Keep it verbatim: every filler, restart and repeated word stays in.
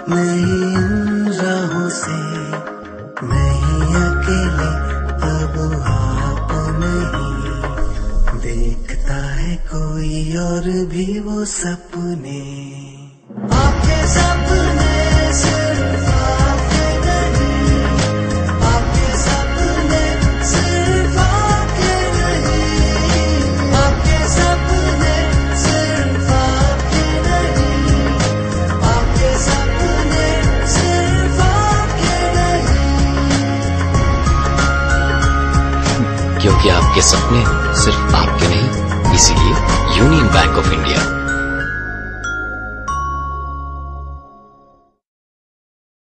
नहीं इन राहों से, नहीं अकेले अब आप नहीं, देखता है कोई और भी वो सपने। आपके सपने सिर्फ आपके नहीं, आपके सपने सिर्फ आपके नहीं, आपके सपने सिर्फ आपके नहीं, आपके सपने सिर्फ आपके नहीं। क्योंकि आपके सपने सिर्फ आपके नहीं, इसीलिए यूनियन बैंक ऑफ इंडिया